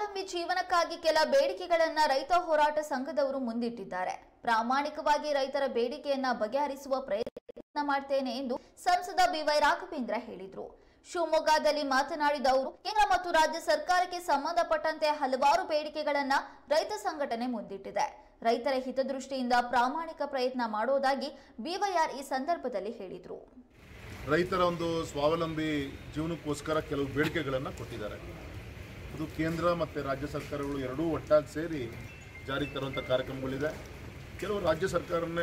ಸ್ವಾವಲಂಬಿ ಜೀವನಕ್ಕಾಗಿ ಕೆಲ ಬೇಡಿಕೆಗಳನ್ನು ರೈತ ಹೋರಾಟ ಸಂಘದವರು ಮುಂದಿಟ್ಟಿದ್ದಾರೆ. ಪ್ರಾಮಾಣಿಕವಾಗಿ ರೈತರ ಬೇಡಿಕೆಯನ್ನ ಬಗೆಹರಿಸುವ ಪ್ರಯತ್ನ ಮಾಡ್ತೇನೆ ಎಂದು ಸಂಸದ ಬಿವೈ ರಾಘವೇಂದ್ರ ಹೇಳಿದರು. ಶಿವಮೊಗ್ಗದಲ್ಲಿ ಮಾತನಾಡಿದ ಅವರು, ಕೇಂದ್ರ ಮತ್ತು ರಾಜ್ಯ ಸರ್ಕಾರಕ್ಕೆ ಸಂಬಂಧಪಟ್ಟಂತೆ ಹಲವಾರು ಬೇಡಿಕೆಗಳನ್ನ ರೈತ ಸಂಘಟನೆ ಮುಂದಿಟ್ಟಿದೆ. ರೈತರ ಹಿತದೃಷ್ಟಿಯಿಂದ ಪ್ರಾಮಾಣಿಕ ಪ್ರಯತ್ನ ಮಾಡೋದಾಗಿ ಬಿವೈಆರ್ ಈ ಸಂದರ್ಭದಲ್ಲಿ ಹೇಳಿದರು. ರೈತರ ಒಂದು ಸ್ವಾವಲಂಬಿ ಜೀವನಕ್ಕೋಸ್ಕರ ಕೆಲವು ಬೇಡಿಕೆಗಳನ್ನು ಕೊಟ್ಟಿದ್ದಾರೆ. ಅದು ಕೇಂದ್ರ ಮತ್ತು ರಾಜ್ಯ ಸರ್ಕಾರಗಳು ಎರಡೂ ಒಟ್ಟಾಗಿ ಸೇರಿ ಜಾರಿಗೆ ತರುವಂಥ ಕಾರ್ಯಕ್ರಮಗಳಿದೆ. ಕೆಲವು ರಾಜ್ಯ ಸರ್ಕಾರನೇ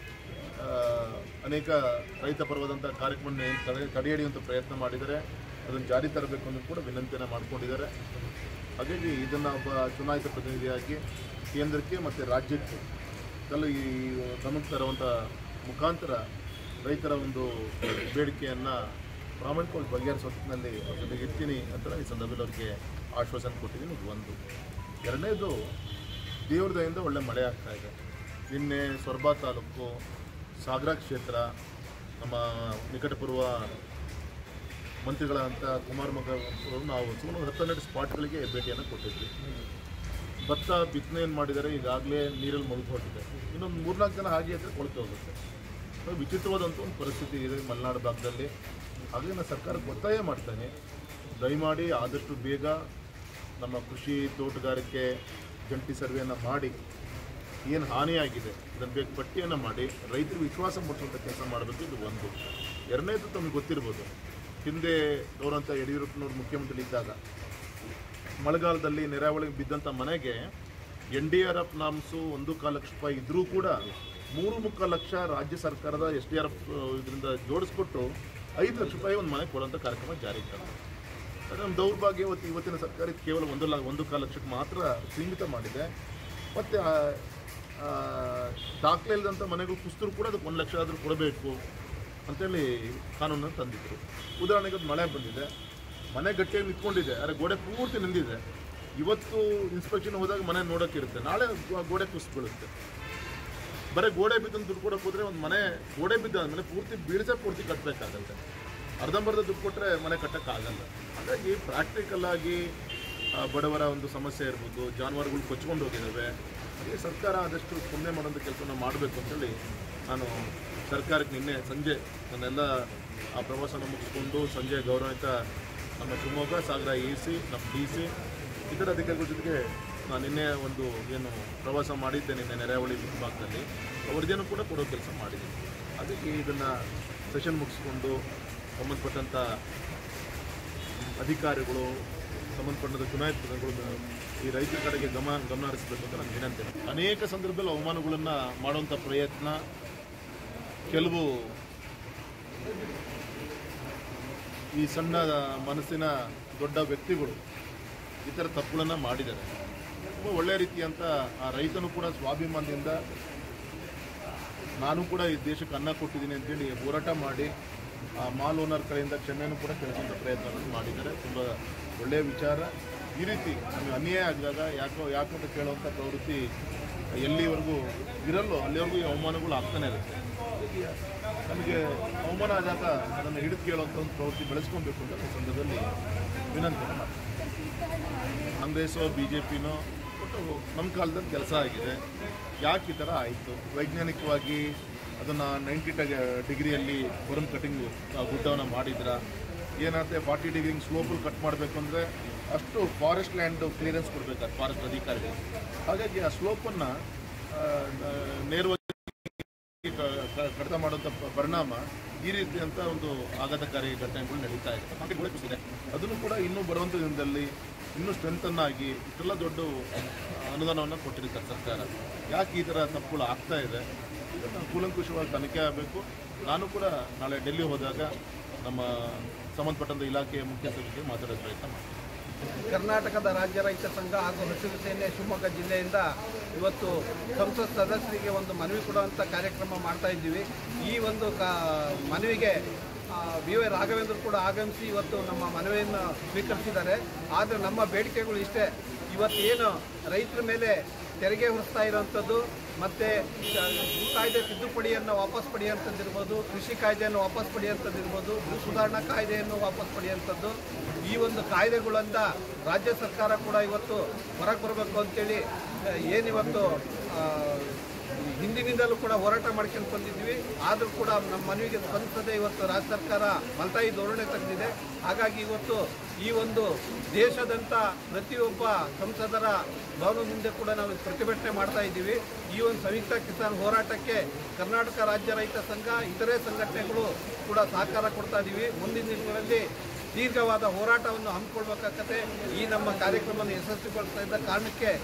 ಅನೇಕ ರೈತ ಪರವಾದಂಥ ಕಾರ್ಯಕ್ರಮವನ್ನು ತಡೆಹಿಡಿಯುವಂಥ ಪ್ರಯತ್ನ ಮಾಡಿದ್ದಾರೆ. ಅದನ್ನು ಜಾರಿ ತರಬೇಕು ಅನ್ನೋದು ಕೂಡ ವಿನಂತಿಯನ್ನು ಮಾಡಿಕೊಂಡಿದ್ದಾರೆ. ಹಾಗಾಗಿ ಇದನ್ನು ಒಬ್ಬ ಚುನಾಯಿತ ಪ್ರತಿನಿಧಿಯಾಗಿ ಕೇಂದ್ರಕ್ಕೆ ಮತ್ತು ರಾಜ್ಯಕ್ಕೆ ಈ ಗಮನಕ್ಕೆ ತರುವಂಥ ಮುಖಾಂತರ ರೈತರ ಒಂದು ಬೇಡಿಕೆಯನ್ನು ಪ್ರಾಮಾಣಿಕವಾಗಿ ಬಗೆಹರಿಸುವ ಹೊತ್ತಿನಲ್ಲಿ ಅವ್ರ ಇರ್ತೀನಿ ಅಂತ ಈ ಸಂದರ್ಭದಲ್ಲಿ ಅವರಿಗೆ ಆಶ್ವಾಸನೆ ಕೊಟ್ಟಿದ್ದೀನಿ. ಇದು ಒಂದು. ಎರಡನೇದು, ದೇವ್ರ ದಯೆಯಿಂದ ಒಳ್ಳೆ ಮಳೆ ಆಗ್ತಾಯಿದೆ. ನಿನ್ನೆ ಸೊರಬ ತಾಲೂಕು ಸಾಗರ ಕ್ಷೇತ್ರ ನಮ್ಮ ನಿಕಟಪೂರ್ವ ಮಂತ್ರಿಗಳಂತ ಕುಮಾರ್ ಅವರು ನಾವು ಸುಮಾರು 10-12 ಸ್ಪಾಟ್ಗಳಿಗೆ ಭೇಟಿಯನ್ನು ಕೊಟ್ಟಿದ್ವಿ. ಭತ್ತ ಬಿತ್ತನೆ ಏನು ಮಾಡಿದ್ದಾರೆ, ಈಗಾಗಲೇ ನೀರಲ್ಲಿ ಮುಳುಗೋಗಿದೆ. ಇನ್ನೊಂದು 3-4 ಜನ ಹಾಗೆ ಅಂದರೆ ಕೊಳ್ತು ಹೋಗುತ್ತೆ. ವಿಚಿತ್ರವಾದಂಥ ಒಂದು ಪರಿಸ್ಥಿತಿ ಇದೆ ಮಲೆನಾಡು ಭಾಗದಲ್ಲಿ. ಹಾಗೆ ನಾನು ಸರ್ಕಾರಕ್ಕೆ ಒತ್ತಾಯ ಮಾಡ್ತೇನೆ, ದಯಮಾಡಿ ಆದಷ್ಟು ಬೇಗ ನಮ್ಮ ಕೃಷಿ ತೋಟಗಾರಿಕೆ ಜಂಟಿ ಸರ್ವೆಯನ್ನು ಮಾಡಿ ಏನು ಹಾನಿಯಾಗಿದೆ ಇದನ್ನು ಬೇಗ ಪಟ್ಟಿಯನ್ನು ಮಾಡಿ ರೈತರಿಗೆ ವಿಶ್ವಾಸ ಮೂಡಿಸುವಂಥ ಕೆಲಸ ಮಾಡಬೇಕು. ಇದು ಒಂದು. ಎರಡನೇದು, ತಮಗೆ ಗೊತ್ತಿರ್ಬೋದು, ಹಿಂದೆ ಗೌರವಂತ ಯಡಿಯೂರಪ್ಪನವರು ಮುಖ್ಯಮಂತ್ರಿ ಇದ್ದಾಗ ಮಳೆಗಾಲದಲ್ಲಿ ನೆರೆಹಾವಳಿಗೆ ಬಿದ್ದಂಥ ಮನೆಗೆ NDRF ನಾಮ್ಸು 1.25 ಲಕ್ಷ ರೂಪಾಯಿ ಇದ್ದರೂ ಕೂಡ 3.25 ಲಕ್ಷ ರಾಜ್ಯ ಸರ್ಕಾರದ SDRF ಇದರಿಂದ ಜೋಡಿಸ್ಕೊಟ್ಟು 5 ಲಕ್ಷ ರೂಪಾಯಿ ಒಂದು ಮನೆಗೆ ಕೊಡುವಂಥ ಕಾರ್ಯಕ್ರಮ ಜಾರಿಗೆ ತಂದಿದೆ. ನಮ್ಮ ದೌರ್ಭಾಗ್ಯ ಇವತ್ತಿನ ಸರ್ಕಾರ ಕೇವಲ 1.25 ಲಕ್ಷಕ್ಕೆ ಮಾತ್ರ ಸೀಮಿತ ಮಾಡಿದೆ. ಮತ್ತು ದಾಖಲೆ ಇಲ್ಲದಂಥ ಮನೆಗಳು ಕುಸಿದ್ರು ಕೂಡ ಅದಕ್ಕೆ 1 ಲಕ್ಷ ಆದರೂ ಕೊಡಬೇಕು ಅಂತೇಳಿ ಕಾನೂನನ್ನು ತಂದಿದ್ರು. ಉದಾಹರಣೆಗೆ ಅದು ಮಳೆ ಬಂದಿದೆ, ಮನೆ ಗಟ್ಟಿಯಾಗಿ ನಿಂತ್ಕೊಂಡಿದೆ, ಆದರೆ ಗೋಡೆ ಪೂರ್ತಿ ನಿಂದಿದೆ. ಇವತ್ತು ಇನ್ಸ್ಪೆಕ್ಷನ್ ಹೋದಾಗ ಮನೆ ನೋಡೋಕ್ಕಿರುತ್ತೆ, ನಾಳೆ ಗೋಡೆ ಕುಸಿದು ಬೀಳುತ್ತೆ. ಬರೀ ಗೋಡೆ ಬಿದ್ದನ್ನು ದುಡ್ಡು ಕೊಡೋಕೆ ಹೋದರೆ ಒಂದು ಮನೆ ಗೋಡೆ ಬಿದ್ದಾದಮೇಲೆ ಪೂರ್ತಿ ಕಟ್ಟಬೇಕಾಗತ್ತೆ. ಅರ್ಧಂಬರ್ಧ ದುಡ್ಡು ಕೊಟ್ಟರೆ ಮನೆ ಕಟ್ಟೋಕ್ಕಾಗಲ್ಲ. ಹಾಗಾಗಿ ಪ್ರಾಕ್ಟಿಕಲ್ಲಾಗಿ ಬಡವರ ಒಂದು ಸಮಸ್ಯೆ ಇರ್ಬೋದು, ಜಾನುವಾರುಗಳು ಕೊಚ್ಕೊಂಡು ಹೋಗಿದ್ದಾವೆ. ಹಾಗೆ ಸರ್ಕಾರ ಆದಷ್ಟು ಸ್ಪಂದನೆ ಮಾಡೋಂಥ ಕೆಲಸನ ಮಾಡಬೇಕು ಅಂತೇಳಿ ನಾನು ಸರ್ಕಾರಕ್ಕೆ ನಿನ್ನೆ ಸಂಜೆ ನನ್ನೆಲ್ಲ ಆ ಪ್ರವಾಸನ ಮುಗಿಸ್ಕೊಂಡು ಸಂಜೆ ಗೌರವಿತ ನಮ್ಮ ಶಿವಮೊಗ್ಗ ಸಾಗರ AC, ನಮ್ಮ DC ಇತರ ಅಧಿಕಾರಿಗಳ ಜೊತೆಗೆ ನಾನು ನಿನ್ನೆ ಒಂದು ಏನು ಪ್ರವಾಸ ಮಾಡಿದ್ದೆ ನಿನ್ನೆ ನೆರೆಹಾವಳಿ ಭಾಗದಲ್ಲಿ ವರದಿಯನ್ನು ಕೂಡ ಕೊಡೋ ಕೆಲಸ ಮಾಡಿದ್ದೀನಿ. ಅದಕ್ಕೆ ಇದನ್ನು ಸೆಷನ್ ಮುಗಿಸ್ಕೊಂಡು ಸಂಬಂಧಪಟ್ಟಂಥ ಅಧಿಕಾರಿಗಳು, ಸಂಬಂಧಪಟ್ಟಂಥ ಚುನಾಯಿತ ಪ್ರತಿನಿಧಿಗಳು ಈ ರೈತರ ಕಡೆಗೆ ಗಮನ ಹರಿಸಬೇಕು ಅಂತ ನಾನು ವಿನಂತಿ. ಅನೇಕ ಸಂದರ್ಭದಲ್ಲಿ ಅವಮಾನಗಳನ್ನು ಮಾಡುವಂಥ ಪ್ರಯತ್ನ ಕೆಲವು ಈ ಸಣ್ಣ ಮನಸ್ಸಿನ ದೊಡ್ಡ ವ್ಯಕ್ತಿಗಳು ಈ ಥರ ತಪ್ಪುಗಳನ್ನು ಮಾಡಿದ್ದಾರೆ. ತುಂಬ ಒಳ್ಳೆಯ ರೀತಿಯಂಥ ಆ ರೈತನು ಕೂಡ ಸ್ವಾಭಿಮಾನದಿಂದ ನಾನು ಕೂಡ ಈ ದೇಶಕ್ಕೆ ಅನ್ನ ಕೊಟ್ಟಿದ್ದೀನಿ ಅಂತೇಳಿ ಹೋರಾಟ ಮಾಡಿ ಆ ಮಾಲ್ ಓನರ್ ಕಡೆಯಿಂದ ಕ್ಷಮೆಯನ್ನು ಕೂಡ ಕೇಳಿಸುವಂಥ ಪ್ರಯತ್ನವನ್ನು ಮಾಡಿದ್ದಾರೆ. ತುಂಬ ಒಳ್ಳೆಯ ವಿಚಾರ. ಈ ರೀತಿ ನಮಗೆ ಅನ್ಯಾಯ ಆಗಿದಾಗ ಯಾಕೆ ಅಂತ ಕೇಳುವಂಥ ಪ್ರವೃತ್ತಿ ಎಲ್ಲಿವರೆಗೂ ಇರಲ್ಲೋ ಅಲ್ಲಿವರೆಗೂ ಈ ಅವಮಾನಗಳು ಆಗ್ತಾನೆ ಇರುತ್ತೆ. ನಮಗೆ ಅವಮಾನ ಆದಾಗ ಅದನ್ನು ಹಿಡಿದು ಕೇಳುವಂಥ ಒಂದು ಪ್ರವೃತ್ತಿ ಬೆಳೆಸ್ಕೊಬೇಕು ಅಂತ ಈ ಸಂದರ್ಭದಲ್ಲಿ ವಿನಂತಿಯನ್ನು ಮಾಡ್ತೀನಿ. ಕಾಂಗ್ರೆಸ್ಸೋ BJPನೋ ಒಟ್ಟು ನಮ್ಮ ಕಾಲದಲ್ಲಿ ಕೆಲಸ ಆಗಿದೆ. ಯಾಕೆ ಈ ಥರ ಆಯಿತು? ವೈಜ್ಞಾನಿಕವಾಗಿ ಅದನ್ನು 90 ಡಿಗ್ರಿಯಲ್ಲಿ ಬರಮ್ ಕಟಿಂಗು ಗುಡ್ಡವನ್ನು ಮಾಡಿದ್ರ ಏನಾಗುತ್ತೆ, 40 ಡಿಗ್ರಿ ಸ್ಲೋಪಲ್ಲಿ ಕಟ್ ಮಾಡಬೇಕು ಅಂದರೆ ಅಷ್ಟು ಫಾರೆಸ್ಟ್ ಲ್ಯಾಂಡ್ ಕ್ಲಿಯರೆನ್ಸ್ ಕೊಡಬೇಕಾದ್ರೆ ಫಾರೆಸ್ಟ್ ಅಧಿಕಾರಿಗಳು. ಹಾಗಾಗಿ ಆ ಸ್ಲೋಪನ್ನು ನೇರವಾಗಿ ಕಡಿತ ಮಾಡುವಂಥ ಪರಿಣಾಮ ಈ ರೀತಿಯಂಥ ಒಂದು ಆಘಾತಕಾರಿ ಘಟನೆಗಳು ನಡೀತಾ ಇದೆ. ಅದನ್ನು ಕೂಡ ಇನ್ನೂ ಬರುವಂಥ ದಿನದಲ್ಲಿ ಇನ್ನೂ ಸ್ಟ್ರೆಂತನ್ನಾಗಿ ಇಷ್ಟೆಲ್ಲ ದೊಡ್ಡ ಅನುದಾನವನ್ನು ಕೊಟ್ಟಿರ್ತಾರೆ ಸರ್ಕಾರ. ಯಾಕೆ ಈ ಥರ ತಪ್ಪುಗಳು ಆಗ್ತಾ ಇದೆ ಇದನ್ನು ಕೂಲಂಕುಷವಾಗಿ ತನಿಖೆ ಆಗಬೇಕು. ನಾನು ಕೂಡ ನಾಳೆ ಡೆಲ್ಲಿ ಹೋದಾಗ ನಮ್ಮ ಸಂಬಂಧಪಟ್ಟಂಥ ಇಲಾಖೆಯ ಮುಖ್ಯಸ್ಥರಿಗೆ ಮಾತಾಡೋ ಪ್ರಯತ್ನ ಮಾಡ್ತೀನಿ. ಕರ್ನಾಟಕದ ರಾಜ್ಯ ರೈತ ಸಂಘ ಹಾಗೂ ಹಸಿರು ಸೇನೆ ಶಿವಮೊಗ್ಗ ಜಿಲ್ಲೆಯಿಂದ ಇವತ್ತು ಸಂಸತ್ ಸದಸ್ಯರಿಗೆ ಒಂದು ಮನವಿ ಕೊಡುವಂಥ ಕಾರ್ಯಕ್ರಮ ಮಾಡ್ತಾ ಇದ್ದೀವಿ. ಈ ಒಂದು ಮನವಿಗೆ ಬಿವೈ ರಾಘವೇಂದ್ರ ಕೂಡ ಆಗಮಿಸಿ ಇವತ್ತು ನಮ್ಮ ಮನವಿಯನ್ನು ಸ್ವೀಕರಿಸಿದ್ದಾರೆ. ಆದರೆ ನಮ್ಮ ಬೇಡಿಕೆಗಳು ಇಷ್ಟೇ. ಇವತ್ತೇನು ರೈತರ ಮೇಲೆ ತೆರಿಗೆ ಹೊರಿಸ್ತಾ ಇರೋವಂಥದ್ದು ಮತ್ತು ಭೂ ಕಾಯ್ದೆ ತಿದ್ದುಪಡಿಯನ್ನು ವಾಪಸ್ ಪಡೆಯುವಂಥದ್ದಿರ್ಬೋದು, ಕೃಷಿ ಕಾಯ್ದೆಯನ್ನು ವಾಪಸ್ ಪಡೆಯುವಂಥದ್ದಿರ್ಬೋದು, ಭೂ ಸುಧಾರಣಾ ಕಾಯ್ದೆಯನ್ನು ವಾಪಸ್ ಪಡೆಯುವಂಥದ್ದು, ಈ ಒಂದು ಕಾಯ್ದೆಗಳಿಂದ ರಾಜ್ಯ ಸರ್ಕಾರ ಕೂಡ ಇವತ್ತು ಹೊರಗೆ ಬರಬೇಕು ಅಂತೇಳಿ ಏನಿವತ್ತು ಹಿಂದಿನಿಂದಲೂ ಕೂಡ ಹೋರಾಟ ಮಾಡ್ಕೊಂಡು ಬಂದಿದ್ವಿ. ಆದರೂ ಕೂಡ ನಮ್ಮ ಮನವಿಗೆ ಸ್ಪಂದಿಸದೆ ಇವತ್ತು ರಾಜ್ಯ ಸರ್ಕಾರ ಮಲ್ತಾಯಿ ಧೋರಣೆ ತೆಗೆದಿದೆ. ಹಾಗಾಗಿ ಇವತ್ತು ಈ ಒಂದು ದೇಶದಂಥ ಪ್ರತಿಯೊಬ್ಬ ಸಂಸದರ ಭವನ ಮುಂದೆ ಕೂಡ ನಾವು ಪ್ರತಿಭಟನೆ ಮಾಡ್ತಾ ಇದ್ದೀವಿ. ಈ ಒಂದು ಸಂಯುಕ್ತ ಕಿಸಾನ್ ಹೋರಾಟಕ್ಕೆ ಕರ್ನಾಟಕ ರಾಜ್ಯ ರೈತ ಸಂಘ, ಇತರೆ ಸಂಘಟನೆಗಳು ಕೂಡ ಸಹಕಾರ ಕೊಡ್ತಾ ಇದ್ದೀವಿ. ಮುಂದಿನ ದಿನಗಳಲ್ಲಿ ದೀರ್ಘವಾದ ಹೋರಾಟವನ್ನು ಹಮ್ಮಿಕೊಳ್ಬೇಕಾಗತ್ತೆ. ಈ ನಮ್ಮ ಕಾರ್ಯಕ್ರಮವನ್ನು ಯಶಸ್ವಿಗೊಳಿಸ್ತಾ ಇದ್ದ ಕಾರಣಕ್ಕೆ